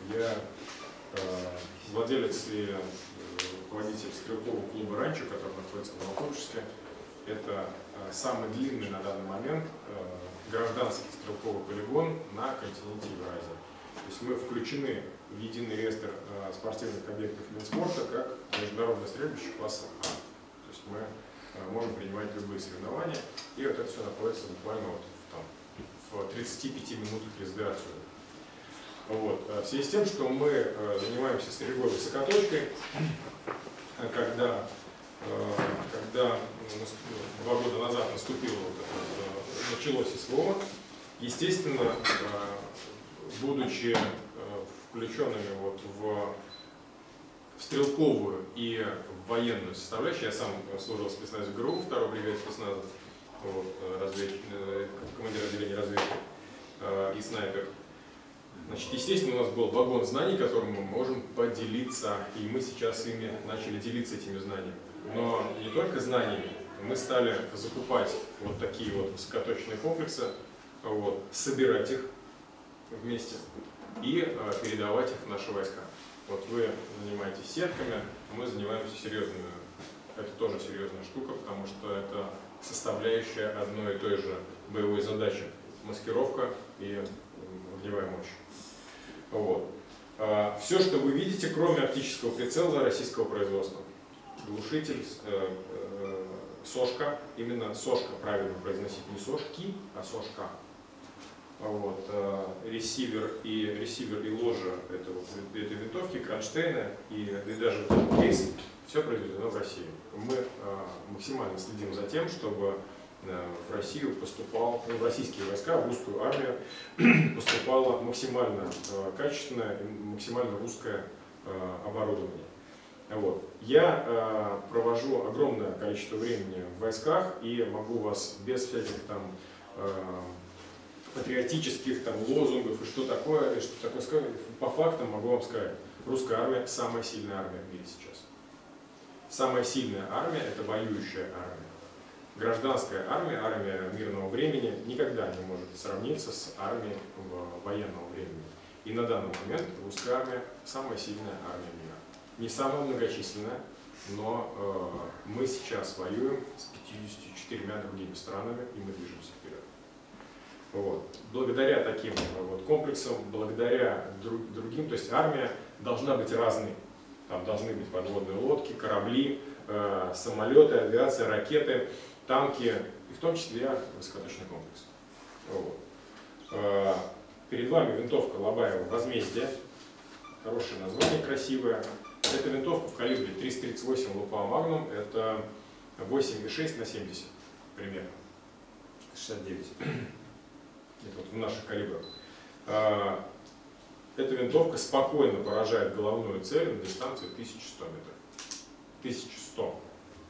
Я владелец и руководитель стрелкового клуба «Ранчо», который находится в Новокуйбышевске. Это самый длинный на данный момент гражданский стрелковый полигон на континенте Евразии. То есть мы включены в единый реестр спортивных объектов Минспорта как международное стрельбище класса А. То есть мы можем принимать любые соревнования, и вот это все находится буквально вот в 35 минутах езды отсюда. Вот. В связи с тем, что мы занимаемся стрельбой высокоточкой, когда 2 года назад началось СВО, естественно, будучи включенными вот в стрелковую и в военную составляющую, я сам служил в спецназе ГРУ, 2-й бригаде спецназа, вот, командир отделения разведки и снайпер. Значит, естественно, у нас был вагон знаний, которым мы можем поделиться, и мы сейчас ими начали делиться этими знаниями. Но не только знаниями, мы стали закупать вот такие вот высокоточные комплексы, вот, собирать их вместе и передавать их в наши войска. Вот вы занимаетесь сетками, мы занимаемся серьезными, это тоже серьезная штука, потому что это составляющая одной и той же боевой задачи – маскировка и огневая мощь. Вот. Все, что вы видите, кроме оптического прицела российского производства. Глушитель, сошка, именно сошка, правильно произносить, не сошки, а сошка. Вот. Ресивер и ложа этой винтовки, кронштейны и даже кейс, все произведено в России. Мы максимально следим за тем, чтобы в Россию поступал, в российские войска, в русскую армию поступало максимально качественное и максимально русское оборудование. Вот. Я провожу огромное количество времени в войсках и могу вас без всяких там патриотических там лозунгов и что такое сказать, по фактам могу вам сказать, русская армия самая сильная армия в мире сейчас. Самая сильная армия – это воюющая армия. Гражданская армия, армия мирного времени никогда не может сравниться с армией военного времени. И на данный момент русская армия самая сильная армия мира. Не самая многочисленная, но мы сейчас воюем с 54 другими странами, и мы движемся вперед. Вот. Благодаря таким вот комплексам, благодаря другим, то есть армия должна быть разной. Там должны быть подводные лодки, корабли, самолеты, авиация, ракеты, танки, и в том числе высокоточный комплекс. Вот. Перед вами винтовка Лобаева «Возмездие». Хорошее название, красивое. Эта винтовка в калибре 338 Лупа Магнум, это 8,6 на 70 примерно, 69. Это вот в наших калибрах. Эта винтовка спокойно поражает головную цель на дистанцию 1100 метров. 1100.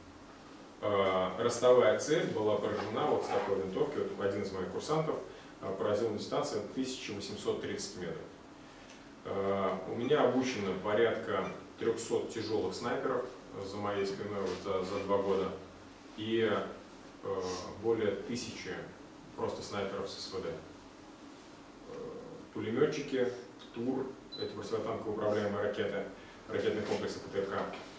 Ростовая цель была поражена вот с такой винтовки. Вот один из моих курсантов поразил на дистанцию 1830 метров. У меня обучено порядка 300 тяжелых снайперов за моей спиной вот за 2 года и более 1000 просто снайперов с СВД. Пулеметчики, ТУР, эти противотанково управляемые ракеты, ракетные комплексы ПТРК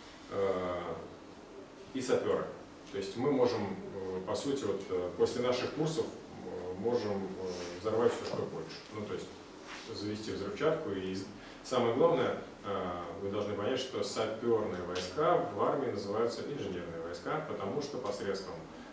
и саперы. То есть мы можем, по сути, вот, после наших курсов можем взорвать все, что хочешь. Ну, то есть завести взрывчатку. И самое главное, вы должны понять, что саперные войска в армии называются инженерные войска, потому что посредством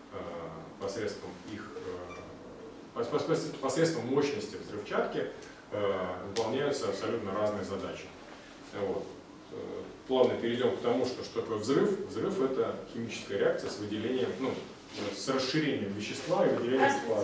мощности взрывчатки выполняются абсолютно разные задачи. Вот. Плавно перейдем к тому, что такое взрыв. Взрыв – это химическая реакция с выделением, ну, с расширением вещества и выделением тепла.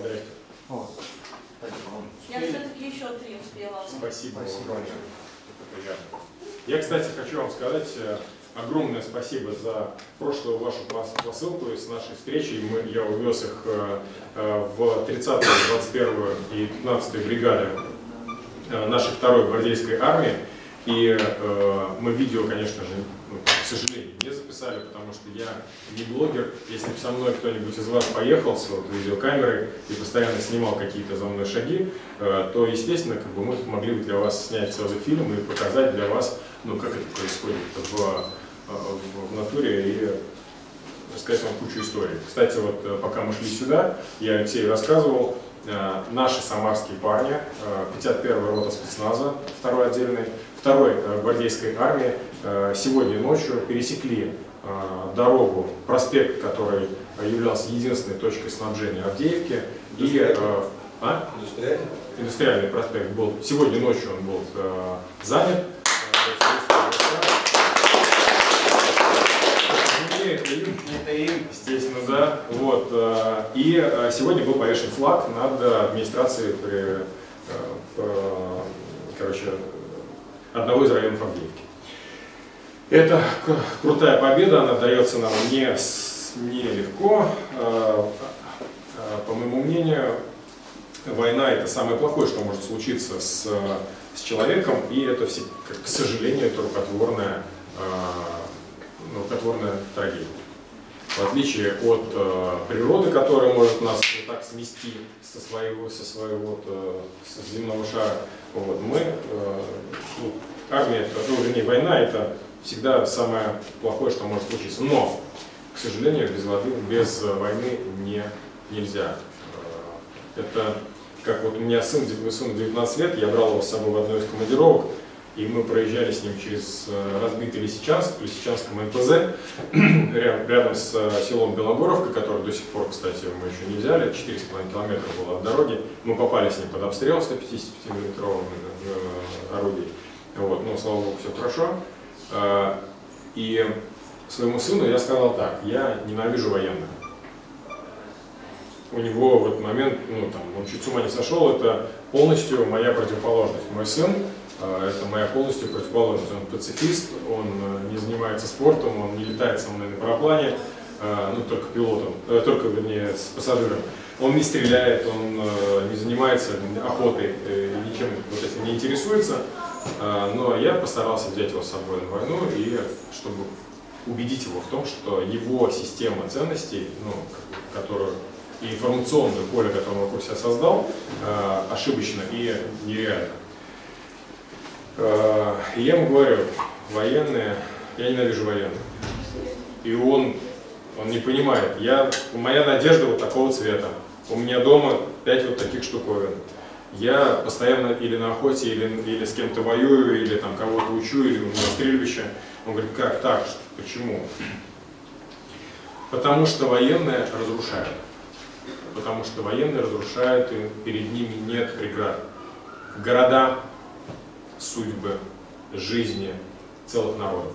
Я все-таки еще 3 успела. Спасибо вам большое. Это приятно. Я, кстати, хочу вам сказать огромное спасибо за прошлую вашу посылку из нашей встречи. Я увез их в 30-ю, 21-ю и 15-ю бригады нашей 2-й гвардейской армии. И мы видео, конечно же, к сожалению, не записали, потому что я не блогер. Если бы со мной кто-нибудь из вас поехал с видеокамерой и постоянно снимал какие-то за мной шаги, то, естественно, как бы мы могли бы для вас снять целый фильм и показать для вас, ну, как это происходит в натуре и рассказать вам кучу историй. Кстати, вот пока мы шли сюда, я Алексею рассказывал, наши самарские парни, 51-я рота спецназа, 2-й отдельной, 2-й гвардейской армии, сегодня ночью пересекли дорогу, проспект, который являлся единственной точкой снабжения Авдеевки. Индустриальный проспект был. Сегодня ночью он был занят. Естественно, да. Вот. И сегодня был повешен флаг над администрацией одного из районов Авдеевки. Это крутая победа, она дается нам не легко. По моему мнению, война — это самое плохое, что может случиться с человеком, и это, к сожалению, это рукотворная трагедия. В отличие от природы, которая может нас вот так смести со своего земного шара, вот, армия, война — это всегда самое плохое, что может случиться. Но, к сожалению, без войны нельзя. Это как вот у меня сыну 19 лет, я брал его с собой в одну из командировок, и мы проезжали с ним через разбитый Лисичанск, в Лисичанском НПЗ, рядом с селом Белогоровка, который до сих пор, кстати, мы еще не взяли, 4,5 километра было от дороги. Мы попали с ним под обстрел 155-мм орудий. Вот, но, слава богу, все хорошо. И своему сыну я сказал так: я ненавижу военных. У него в этот момент, он чуть с ума не сошел, это полностью моя противоположность. Мой сын — это моя полностью противоположность. Он пацифист, он не занимается спортом, он не летает со мной на параплане, только пилотом, вернее, с пассажиром. Он не стреляет, он не занимается охотой, ничем вот этим не интересуется. Но я постарался взять его с собой на войну, и чтобы убедить его в том, что его система ценностей, которую и информационное поле, которое он вокруг себя создал, ошибочно и нереально. И я ему говорю: военные, я ненавижу военных. И он не понимает. Моя надежда вот такого цвета. У меня дома 5 вот таких штуковин. Я постоянно или на охоте, или с кем-то воюю, или там кого-то учу, или у меня стрельбище. Он говорит: как так? Почему? Потому что военные разрушают. Потому что военные разрушают, и перед ними нет преград. Города, судьбы, жизни целых народов.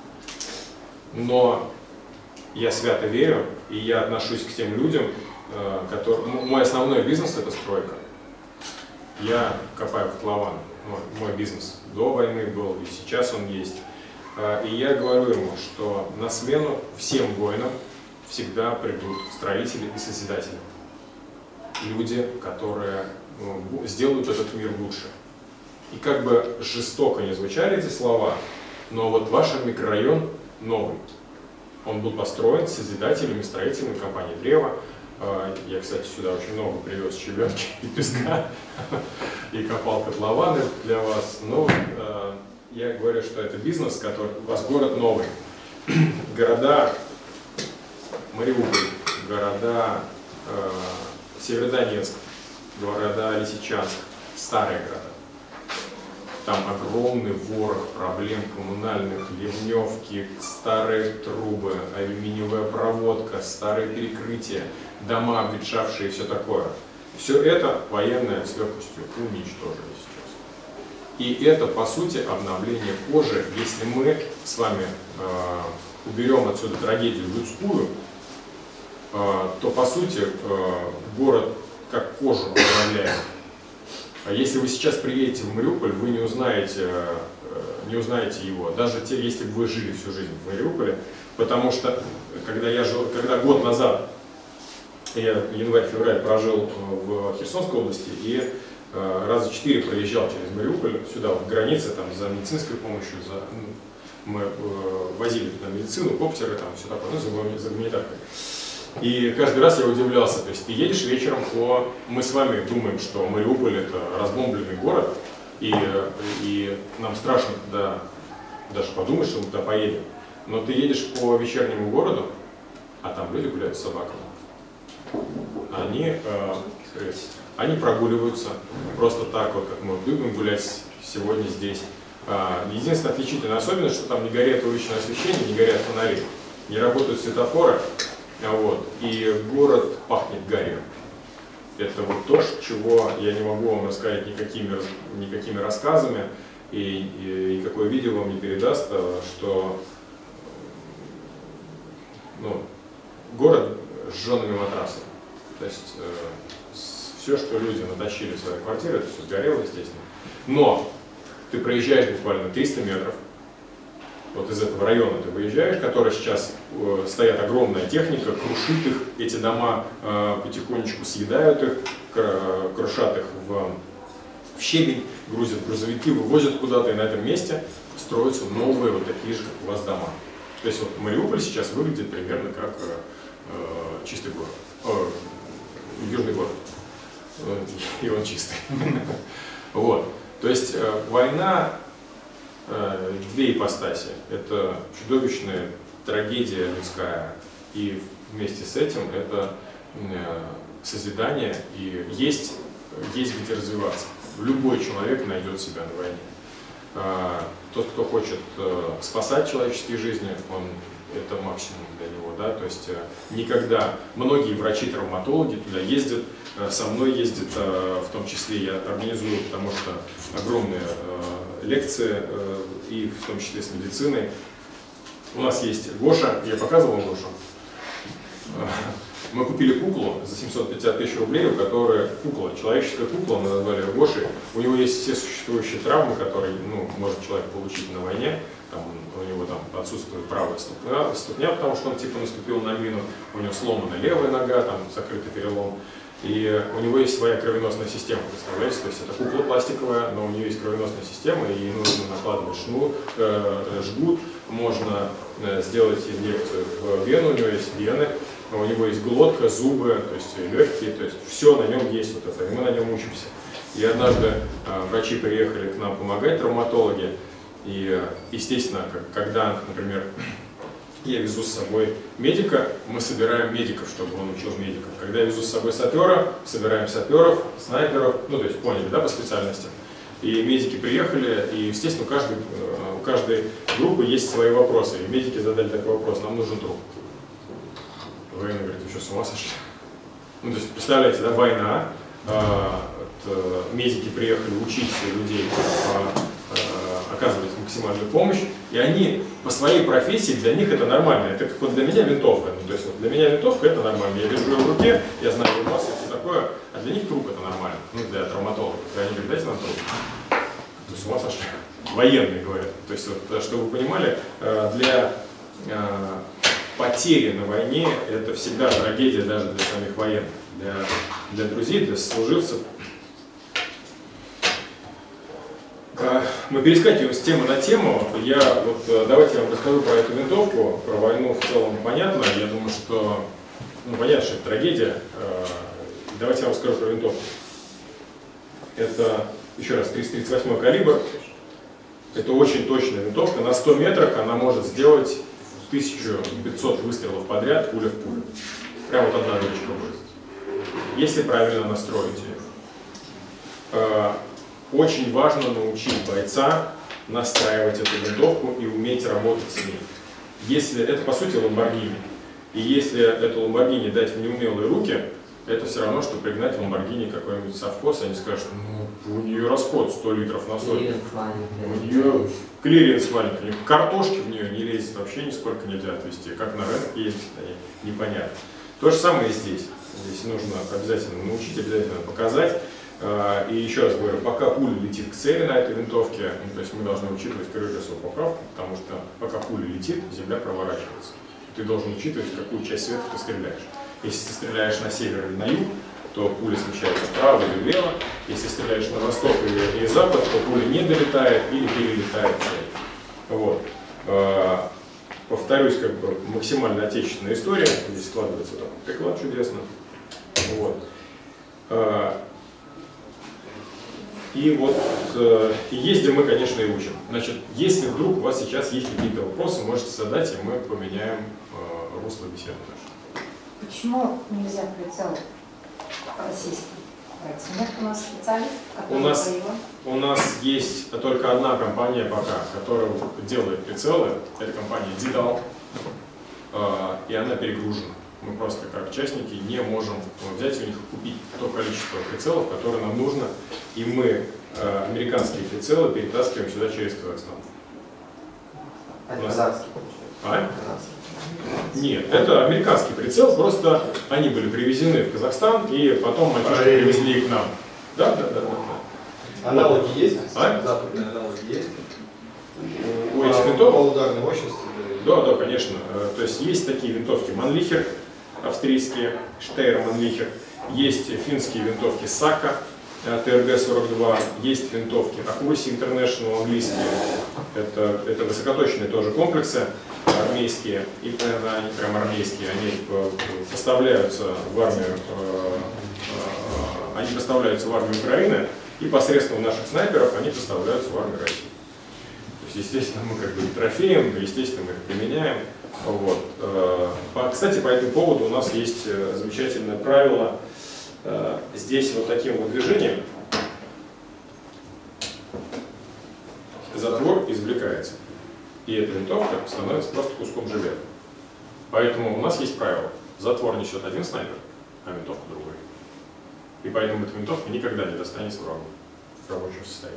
Но я свято верю, и я отношусь к тем людям, мой основной бизнес — это стройка. Я копаю котлован. Мой бизнес до войны был, и сейчас он есть. И я говорю ему, что на смену всем воинам всегда придут строители и созидатели. Люди, которые сделают этот мир лучше. И как бы жестоко не звучали эти слова, но вот ваш микрорайон новый. Он был построен созидателями, строителями компании «Древо». Я, кстати, сюда очень много привез щебенки и песка, и копал котлованы для вас. Но я говорю, что это бизнес, который у вас город новый. Города Мариуполь, города Северодонецк, города Лисичанск, старые города. Там огромный ворох проблем коммунальных, ливневки, старые трубы, алюминиевая проводка, старые перекрытия, дома обветшавшие и все такое. Все это военные с легкостью уничтожили сейчас. И это, по сути, обновление кожи. Если мы с вами уберем отсюда трагедию людскую, то, по сути, город как кожу обновляет. Если вы сейчас приедете в Мариуполь, вы не узнаете его, даже если бы вы жили всю жизнь в Мариуполе, потому что, когда год назад, я январь-февраль прожил в Херсонской области, и раза 4 проезжал через Мариуполь, сюда, вот граница, там, за медицинской помощью, мы возили туда медицину, коптеры, там, все такое, ну, за гуманитаркой. И каждый раз я удивлялся, то есть ты едешь вечером мы с вами думаем, что Мариуполь это разбомбленный город, и нам страшно туда даже подумать, что мы туда поедем. Но ты едешь по вечернему городу, а там люди гуляют с собаками. Они прогуливаются просто так, вот, как мы любим гулять сегодня здесь. Единственная отличительная особенность, что там не горят уличное освещение, не горят фонари, не работают светофоры, вот, и город пахнет гарью. Это вот то, чего я не могу вам рассказать никакими рассказами, и какое видео вам не передаст, что город с жжеными матрасами. То есть все, что люди натащили в свои квартиры, это все сгорело, естественно. Но ты проезжаешь буквально 300 метров, вот из этого района ты выезжаешь, который сейчас стоят огромная техника, крушит их, эти дома потихонечку съедают их, крушат их в щебень, грузят грузовики, вывозят куда-то, и на этом месте строятся новые вот такие же, как у вас, дома. То есть вот Мариуполь сейчас выглядит примерно как чистый город, южный город, и он чистый. Вот. То есть война, две ипостаси. Это чудовищная трагедия людская, и вместе с этим это созидание, и есть где развиваться. Любой человек найдет себя на войне. Тот, кто хочет спасать человеческие жизни, это максимум для него. Да? То есть никогда многие врачи-травматологи туда ездят, со мной ездят, в том числе я организую, потому что огромные лекции, и в том числе с медициной. У нас есть Гоша, я показывал Гошу. Мы купили куклу за 750 тысяч рублей, у которой человеческая кукла, мы назвали ее Гошей. У него есть все существующие травмы, которые может человек получить на войне. У него там отсутствует правая ступня, потому что он типа наступил на мину, у него сломана левая нога, там закрытый перелом. И у него есть своя кровеносная система, представляете? То есть это кукла пластиковая, но у нее есть кровеносная система, и нужно накладывать жгут, можно сделать инъекцию в вену, у него есть вены, у него есть глотка, зубы, то есть легкие, то есть все на нем есть вот это, и мы на нем учимся. И однажды врачи приехали к нам помогать, травматологи, и естественно, когда, например, я везу с собой медика, мы собираем медиков, чтобы он учил медиков. Когда я везу с собой сапера, собираем саперов, снайперов, то есть поняли, да, по специальности. И медики приехали, и, естественно, у каждой группы есть свои вопросы. И медики задали такой вопрос: нам нужен труп. Военный говорит: вы что, с ума сошли? То есть, представляете, да, война, медики приехали учить людей оказывать максимальную помощь, и они по своей профессии, для них это нормально. Это как вот для меня винтовка. То есть вот для меня винтовка это нормально. Я держу ее в руке, я знаю ее массу и все такое, а для них труп это нормально. Для травматологов. И они говорят: дайте нам труп. То есть с ума сошли. Военные говорят. То есть, вот, чтобы вы понимали, для потери на войне это всегда трагедия даже для самих военных. Для друзей, для служивцев. Мы перескакиваем с темы на тему. Давайте я вам расскажу про эту винтовку, про войну в целом понятно. Я думаю, что понятно, что это трагедия. Давайте я вам расскажу про винтовку. Это, еще раз, 338 калибр. Это очень точная винтовка. На 100 метрах она может сделать 1500 выстрелов подряд, пуля в пулю. Прямо вот одна дырочка будет. Если правильно настроить ее. Очень важно научить бойца настраивать эту винтовку и уметь работать с ней. Если это, по сути, ламборгини. И если эту ламборгини дать в неумелые руки, это все равно, что пригнать ламборгини какой-нибудь совхоз, и они скажут: у нее расход 100 литров на 100. У нее клиренс маленький, картошки в нее не лезет, вообще нисколько нельзя отвезти. Как на рынок ездить, непонятно. То же самое и здесь. Здесь нужно обязательно научить, обязательно показать. И еще раз говорю, пока пуля летит к цели на этой винтовке, то есть мы должны учитывать крыльевую поправку, потому что пока пуля летит, земля проворачивается. Ты должен учитывать, в какую часть света ты стреляешь. Если ты стреляешь на север или на юг, то пуля смещается вправо или влево. Если стреляешь на восток или запад, то пуля не долетает или перелетает цель. Вот. Повторюсь, как бы максимально отечественная история. Здесь складывается там приклад чудесно. Вот. И вот ездим мы, конечно, и учим. Значит, если вдруг у вас сейчас есть какие-то вопросы, можете задать, и мы поменяем русло беседы нашей. Почему нельзя прицел российский брать? Нет у нас специалистов, которые у нас есть только одна компания пока, которая делает прицелы. Это компания Didal, и она перегружена. Мы просто как частники не можем взять у них и купить то количество прицелов, которое нам нужно, и мы американские прицелы перетаскиваем сюда через Казахстан. Это казахский. А? Нет, это американский прицел, просто они были привезены в Казахстан, и потом мальчишки привезли их к нам. Да. Аналоги есть? А? Западные аналоги есть? У этих винтовок? По ударной мощности? Да, конечно. То есть есть такие винтовки Манлихер, австрийские, Штейр Манлихер, есть финские винтовки Сака, ТРГ-42, есть винтовки Accuracy International английские, это высокоточные тоже комплексы армейские, и они прям армейские, они поставляются в армию, Украины, и посредством наших снайперов они поставляются в армию России. То есть, естественно, мы как бы трофеем, естественно, мы их применяем. Вот. Кстати, по этому поводу у нас есть замечательное правило. Здесь вот таким вот движением затвор извлекается. И эта винтовка становится просто куском железа. Поэтому у нас есть правило. Затвор несет один снайпер, а винтовка другой. И поэтому эта винтовка никогда не достанется врагу в рабочем состоянии.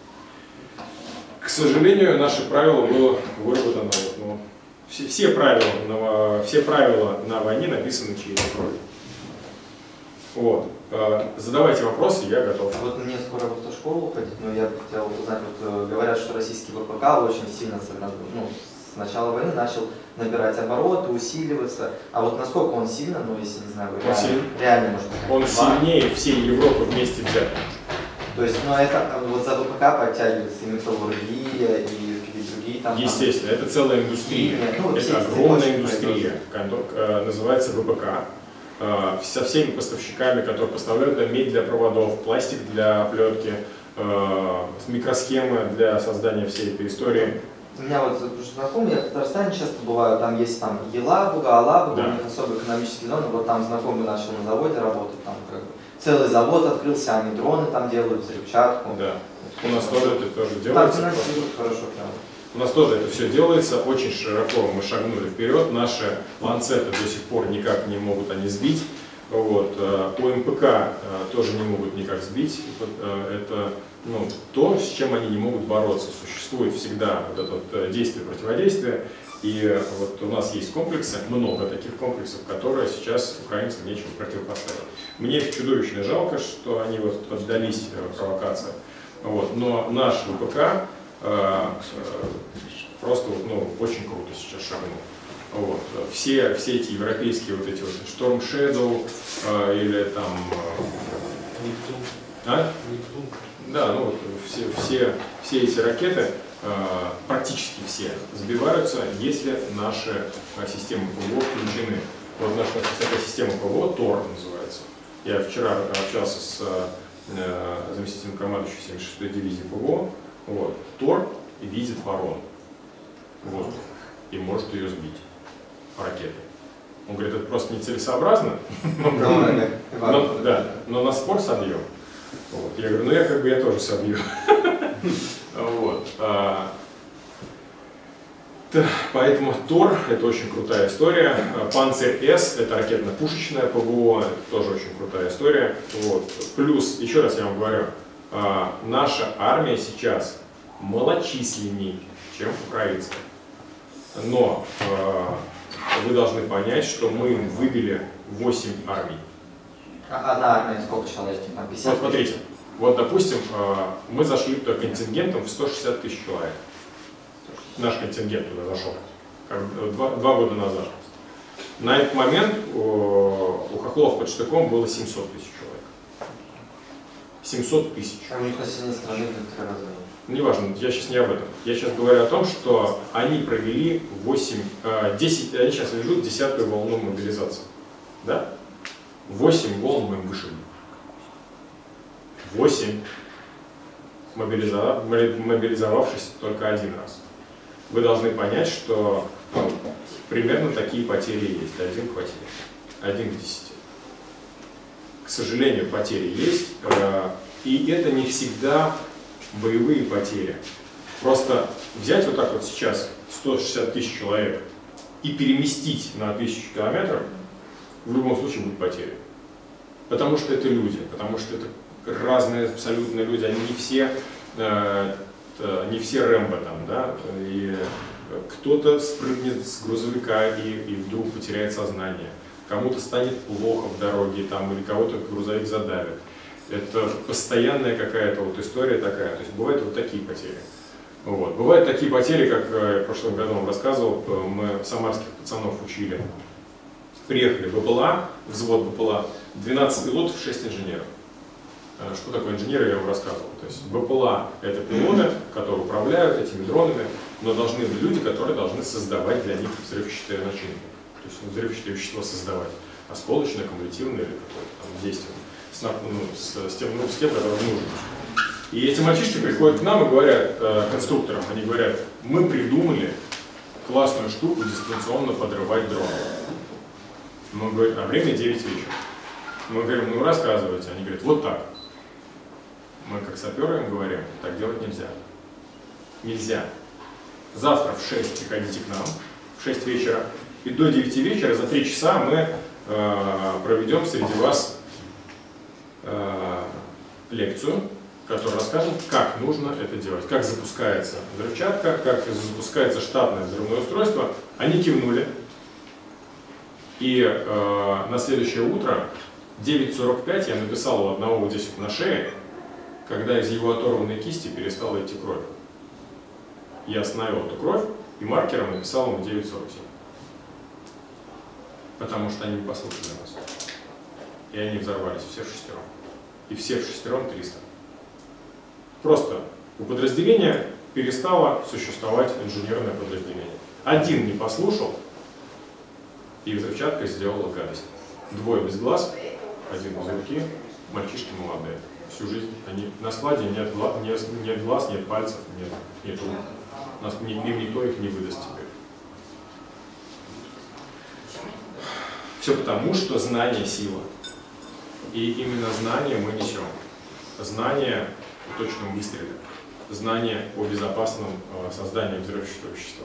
К сожалению, наше правило было выработано. Все правила на войне написаны чьей-то кровью. Вот. Задавайте вопросы, я готов. Вот мне скоро в автошколу ходить, но я хотел узнать, вот говорят, что российский ВПК очень сильно с начала войны начал набирать обороты, усиливаться. А вот насколько он сильно, если не знаю, реально можно сказать. Он сильнее всей Европы вместе взятой. То есть, это вот за ВПК подтягивается и металлургия, и какие-то другие там. Естественно, это целая индустрия. Это огромная индустрия, называется ВПК. Со всеми поставщиками, которые поставляют медь для проводов, пластик для оплетки, микросхемы для создания всей этой истории. У меня вот знакомые, я в Татарстане часто бываю, там есть Елабуга, Алабуга, у них особо экономические зоны, вот там знакомый начал на заводе работать, там как бы целый завод открылся, они дроны там делают, взрывчатку. Да, у нас тоже это делается. Там хорошо прям. У нас тоже это все делается, очень широко мы шагнули вперед, наши ланцеты до сих пор никак не могут они сбить, вот. У МПК тоже не могут никак сбить, это то, с чем они не могут бороться. Существует всегда вот это вот действие-противодействие, и вот у нас есть комплексы, много таких комплексов, которые сейчас украинцам нечего противопоставить. Мне чудовищно жалко, что они вот поддались провокациям, вот. Но наш ВПК просто очень круто сейчас шагнул. Вот. Все эти европейские вот эти вот Storm Shadow или там да, все эти ракеты практически все сбиваются, если наши системы ПВО включены. Вот наша система ПВО ТОР называется. Я вчера общался с заместителем командующего 76-й дивизии ПВО. Вот. ТОР видит ворон в воздухе и может ее сбить ракетой. Он говорит, это просто нецелесообразно, но на спор собьем. Вот. Я говорю, я тоже собью. Вот. Поэтому ТОР это очень крутая история. Панцирь С это ракетно-пушечное ПВО, это тоже очень крутая история. Вот. Плюс, еще раз я вам говорю, наша армия сейчас малочисленней, чем украинская. Но вы должны понять, что мы выбили 8 армий. Одна армия сколько человек? Вот смотрите, вот допустим, мы зашли туда контингентом в 160 тысяч человек. Наш контингент туда зашел, 2 года назад. На этот момент у хохлов под штыком было 700 тысяч человек. 700 тысяч. А у них население страны как раз. Неважно, я сейчас не об этом. Я сейчас говорю о том, что они провели 10, они сейчас ведут 10-ю волну мобилизации. Да? 8 волн мы им вышли. 8, мобилизовавшись только один раз. Вы должны понять, что примерно такие потери есть. 1 к потери. 1 к 10. К сожалению, потери есть. И это не всегда боевые потери. Просто взять вот так вот сейчас 160 тысяч человек и переместить на 1000 километров, в любом случае будут потери. Потому что это люди, потому что это разные абсолютно люди, они не все Рэмбо там, да, и кто-то спрыгнет с грузовика и вдруг потеряет сознание, кому-то станет плохо в дороге там, или кого-то грузовик задавит. Это постоянная какая-то вот история такая, то есть бывают вот такие потери. Вот. Бывают такие потери, как в прошлом году вам рассказывал, мы самарских пацанов учили. Приехали в БПЛА, взвод БПЛА, 12 пилотов, 6 инженеров. Что такое инженеры, я вам рассказывал. То есть БПЛА — это пилоты, которые управляют этими дронами, но должны быть люди, которые должны создавать для них взрывчатые начинки. То есть взрывчатое вещество создавать. Осколочное, кумулятивное или какое-то там действие. С тем, которым нужно. И эти мальчишки приходят к нам и говорят, конструкторам, они говорят, мы придумали классную штуку дистанционно подрывать дрон. Мы говорим, а время 9 вечера. Мы говорим, ну рассказывайте. Они говорят, вот так. Мы как саперы им говорим, так делать нельзя. Нельзя. Завтра в 6 приходите к нам, в 6 вечера, и до 9 вечера за 3 часа мы проведем среди вас лекцию, которая расскажет, как нужно это делать, как запускается взрывчатка, как запускается штатное взрывное устройство. Они кивнули. И на следующее утро, 9:45, я написал у одного вот здесь вот на шее, когда из его оторванной кисти перестала идти кровь. Я остановил эту кровь и маркером написал ему 9:47. Потому что они не послушали нас. И они взорвались все шестером. И все в шестером 300. Просто у подразделения перестало существовать инженерное подразделение. Один не послушал, и взрывчатка сделала гадость. 2 без глаз, 1 без руки, мальчишки молодые. Всю жизнь они на складе нет глаз, нет пальцев, нет рук. Никто их не выдаст теперь. Все потому, что знание — сила. И именно знание мы несем. Знание о точном выстреле, знание о безопасном создании взрывчатого вещества,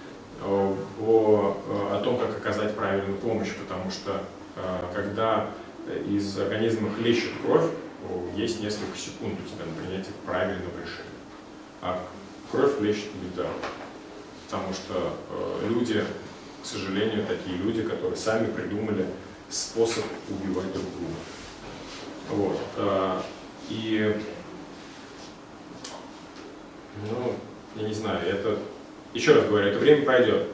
о том, как оказать правильную помощь, потому что когда из организма хлещет кровь, есть несколько секунд у тебя на принятие правильного решения. А кровь хлещет беда. Потому что люди, к сожалению, такие люди, которые сами придумали способ убивать друг друга. Вот. И, ну, я не знаю, это, еще раз говорю, это время пройдет.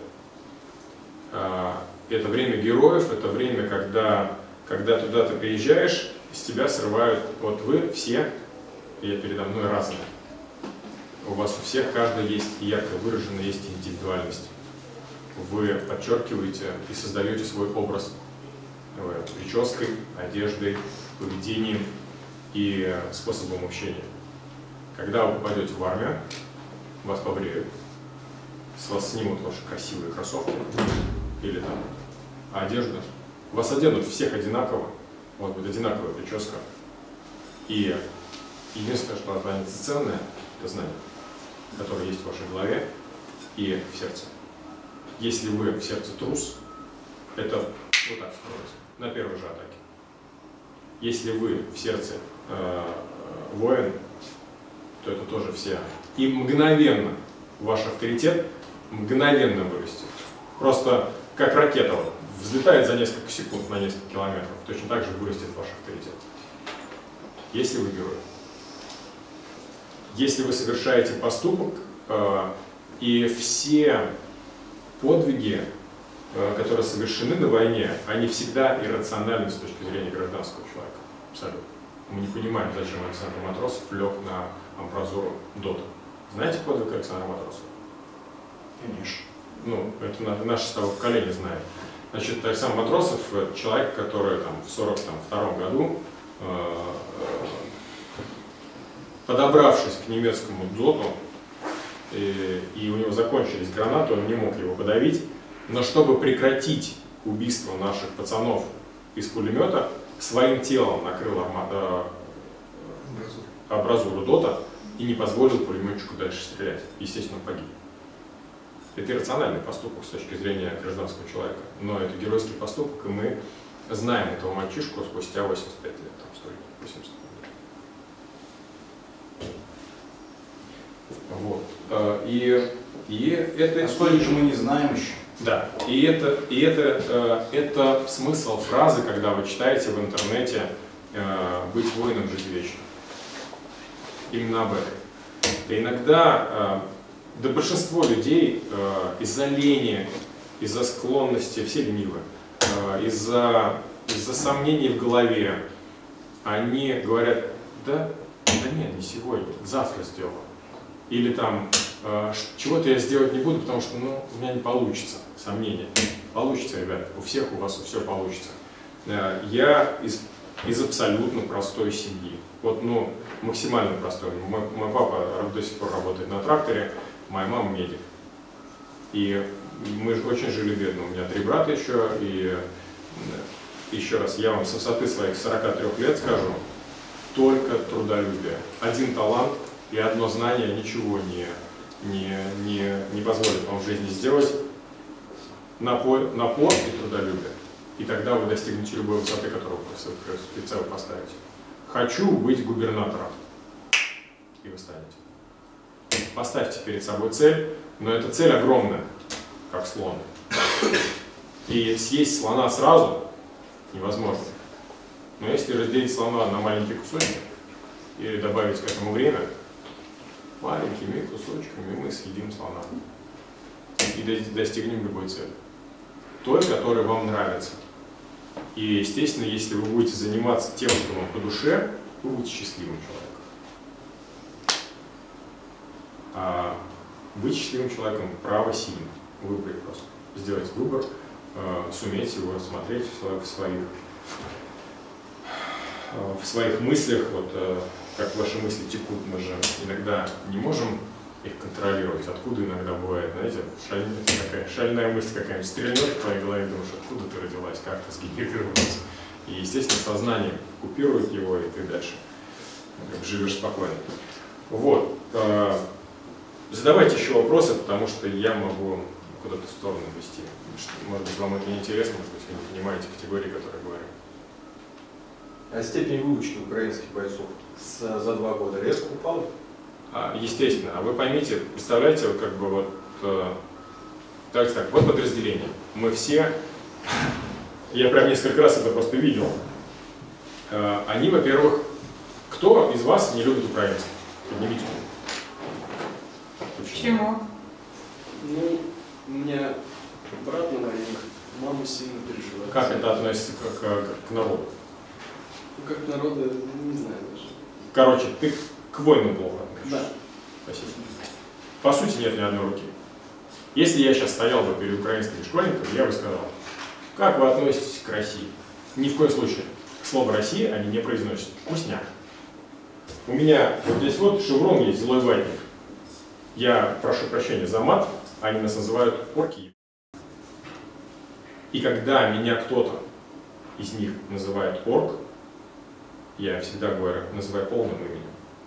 Это время героев, это время, когда туда ты приезжаешь, из тебя срывают, вот вы все, и передо мной разные. У вас у всех, каждый есть ярко выраженная, есть индивидуальность. Вы подчеркиваете и создаете свой образ прической, одеждой, поведением и способом общения. Когда вы попадете в армию, вас побреют, с вас снимут ваши красивые кроссовки или там одежду, вас оденут всех одинаково, у вас будет одинаковая прическа. И единственное, что останется ценное, это знание, которое есть в вашей голове и в сердце. Если вы в сердце трус, это вот так скроется на первой же атаке. Если вы в сердце воин, то это тоже все. И мгновенно ваш авторитет мгновенно вырастет. Просто как ракета взлетает за несколько секунд на несколько километров, точно так же вырастет ваш авторитет. Если вы герой. Если вы совершаете поступок, и все подвиги которые совершены на войне, они всегда иррациональны с точки зрения гражданского человека. Абсолютно. Мы не понимаем, зачем Александр Матросов лег на амбразуру ДОТа. Знаете подвиг Александра Матросова? Конечно. Ну, это наше с тобой поколение знает. Значит, Александр Матросов – человек, который там, в 1942 году, подобравшись к немецкому ДОТу, и у него закончились гранаты, он не мог его подавить, но чтобы прекратить убийство наших пацанов из пулемета, своим телом накрыл абразуру ДОТа и не позволил пулеметчику дальше стрелять. Естественно, он погиб. Это иррациональный поступок с точки зрения гражданского человека, но это геройский поступок, и мы знаем этого мальчишку спустя 85 лет, там, 80 лет. Вот. И это... А сколько же мы не знаем еще? Да, и это смысл фразы, когда вы читаете в интернете «быть воином, жить вечно». Именно об этом. И иногда, да большинство людей из-за лени, из-за склонности, все ленивы, из-за сомнений в голове, они говорят: да нет, не сегодня, завтра сделаю. Или там, чего-то я сделать не буду, потому что у меня не получится. Сомнения. Получится, ребят, у всех у вас все получится. Я из абсолютно простой семьи. Вот, максимально простой. Мой папа до сих пор работает на тракторе, моя мама медик. И мы очень жили бедно. У меня 3 брата еще. И еще раз, я вам с высоты своих 43 лет скажу, только трудолюбие. Один талант и одно знание ничего не позволит вам в жизни сделать. Напор и трудолюбие. И тогда вы достигнете любой высоты, которую вы перед собой поставите. Хочу быть губернатором. И вы станете. Поставьте перед собой цель, но эта цель огромная, как слон. И съесть слона сразу невозможно. Но если разделить слона на маленькие кусочки или добавить к этому время, маленькими кусочками мы съедим слона. И достигнем любой цели. Той, которая вам нравится. И, естественно, если вы будете заниматься тем, что вам по душе, вы будете счастливым человеком. А быть счастливым человеком – право сильно. Выбрать просто. Сделать выбор, суметь его рассмотреть в своих мыслях, вот как ваши мысли текут, мы же иногда не можем их контролировать, откуда иногда бывает, знаете, шальная мысль какая-нибудь стрельнет в твоей голове, думаешь, откуда ты родилась, как ты сгенерировалась. И, естественно, сознание купирует его, и ты дальше живешь спокойно. Вот. Задавайте еще вопросы, потому что я могу куда-то в сторону вести. Может быть, вам это не интересно, может быть, вы не понимаете категории, которые говорю. А степень выучки украинских бойцов за 2 года резко упала? Естественно. А вы поймите, представляете, вот как бы вот, так, вот подразделение. Мы все, я прям несколько раз это просто видел. Они, во-первых, кто из вас не любит украинцев? Поднимите руку. Почему? Ну, у меня брат на войне, мама сильно переживает. Как это относится к народу? Ну, как народу, не знаю даже. Короче, ты к воинам плохо относишься? Да. Спасибо. По сути, нет ни одной руки. Если я сейчас стоял бы перед украинскими школьниками, я бы сказал: как вы относитесь к России? Ни в коем случае. Слово «Россия» они не произносят. Вкусняк. У меня вот здесь вот шеврон есть, злой ватник. Я прошу прощения за мат, они нас называют орки. И когда меня кто-то из них называет орк, я всегда говорю, называю полным именем.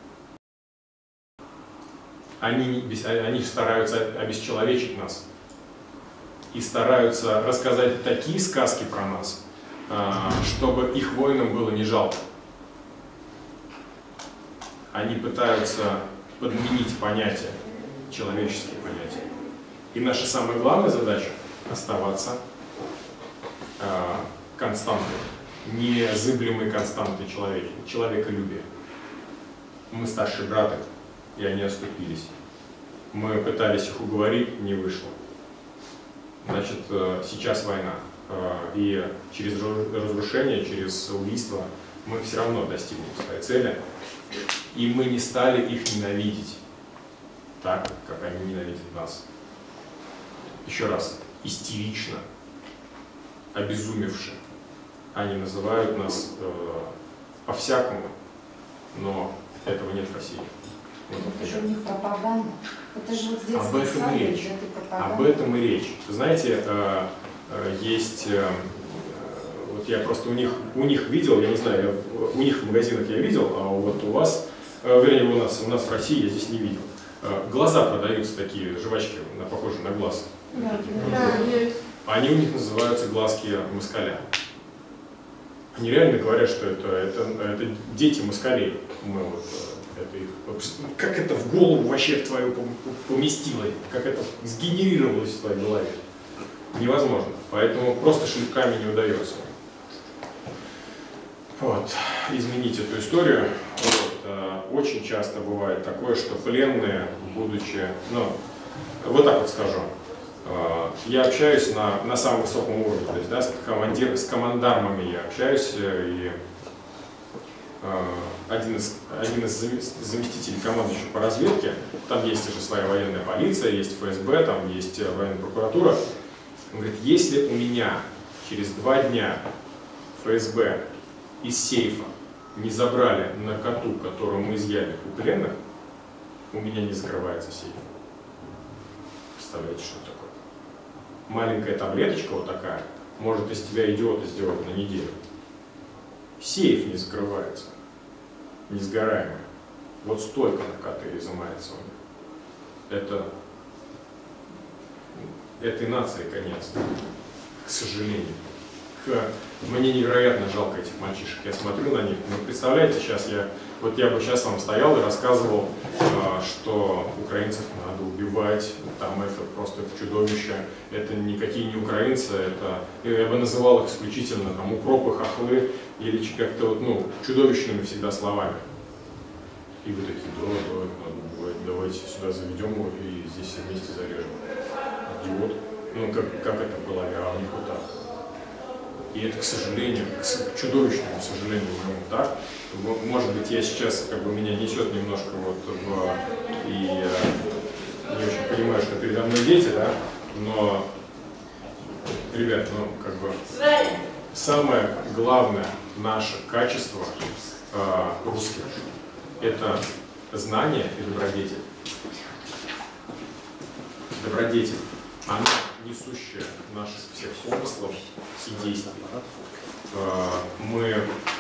Они стараются обесчеловечить нас. И стараются рассказать такие сказки про нас, чтобы их воинам было не жалко. Они пытаются подменить понятия, человеческие понятия. И наша самая главная задача – оставаться константой, незыблемой константой человеколюбия. Мы старшие браты, и они оступились. Мы пытались их уговорить, не вышло. значит, сейчас война. И через разрушение, через убийство мы все равно достигнем своей цели. И мы не стали их ненавидеть так, как они ненавидят нас. Еще раз, истерично, обезумевши. Они называют нас по-всякому, но этого нет в России. Вот Это же у них пропаганда. Это же вот здесь об этом и речь. Об этом и речь. Знаете, есть, вот я просто у них видел, я не знаю, у них в магазинах я видел, а вот у вас, вернее у нас в России я здесь не видел. Глаза продаются такие, жвачки, похожие на глаз. Да, Они у них называются глазки москаля. Они реально говорят, что это дети москалей. Мы вот, это их, как это в голову вообще в твою поместилось, как это сгенерировалось в твоей голове. Невозможно. Поэтому просто шлепками не удается. Вот. Изменить эту историю. Вот. Очень часто бывает такое, что пленные, будучи, ну, вот так вот скажу, я общаюсь на самом высоком уровне, то есть, да, с командармами я общаюсь, и один из заместителей командующего по разведке, там есть уже своя военная полиция, есть ФСБ, там есть военная прокуратура. Он говорит, если у меня через 2 дня ФСБ из сейфа не забрали наркоту, которую мы изъяли у пленных, у меня не закрывается сейф. Представляете, что такое? Маленькая таблеточка вот такая может из тебя идиота сделать на неделю. Сейф не закрывается, несгораемый. Вот столько наркоты изымается у них. Этой нации конец, к сожалению. Мне невероятно жалко этих мальчишек. Я смотрю на них. Ну, представляете, сейчас я бы сейчас вам стоял и рассказывал, что украинцев надо убивать, там это просто чудовище, это никакие не украинцы, это я бы называл их исключительно там укропы, хохлы или как-то вот, ну, чудовищными всегда словами. И вы такие, да, надо убивать, давайте сюда заведем его и здесь все вместе зарежем. Идиот. Ну, как это в голове, а у них вот так. И это, к сожалению, к чудовищному сожалению, так. Может быть, я сейчас, как бы, меня несет немножко вот и не очень понимаю, что передо мной дети, да, но, ребят, ну, как бы, самое главное наше качество русских – это знание и добродетель. Добродетель, она несущая наших всех помыслов и действий. Мы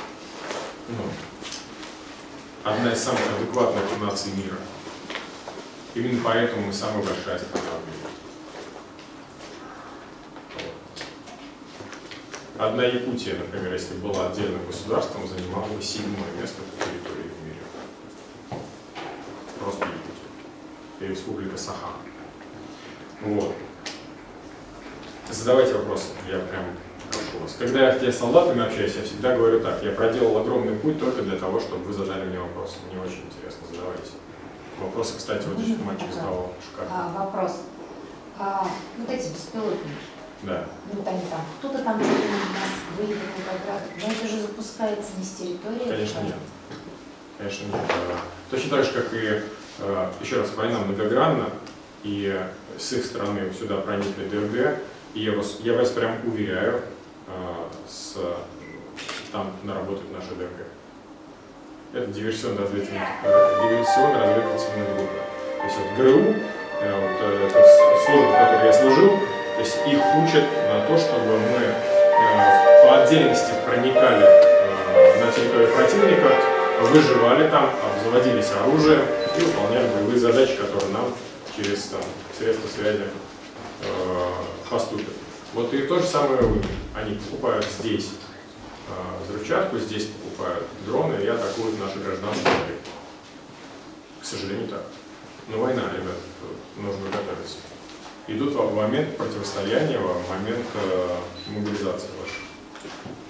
одна из самых адекватных наций мира. Именно поэтому мы самая большая страна в мире. Одна Якутия, например, если была отдельным государством, занимала бы 7-е место по территории в мире. Просто Якутия. И республика Саха. Вот. Задавайте вопросы, я прям прошу вас. Когда я с солдатами общаюсь, я всегда говорю так, я проделал огромный путь только для того, чтобы вы задали мне вопросы. Мне очень интересно, задавайте. Вопросы, кстати, вот здесь мальчик задал шикарно. Вопрос. Вот эти беспилотники. Да. Вот они там, кто-то там у нас выиграл награду, но это же запускается не с территории. Конечно, нет. Конечно, нет. Точно так же, как и, еще раз, война многогранна, и с их стороны сюда проникли ДРГ, и я вас прям уверяю, там наработает наша ДРГ. Это диверсионно-разведывательная группа. То есть вот ГРУ, служба, в которой я служил, то есть их учат на то, чтобы мы по отдельности проникали на территорию противника, выживали там, обзаводились оружием и выполняли боевые задачи, которые нам через средства связи поступят. Вот и то же самое у них. Они покупают здесь взрывчатку, здесь покупают дроны и атакуют наши гражданские объекты. К сожалению, так. Но война, ребят, нужно готовиться. Идут в момент противостояния, в момент мобилизации вашей.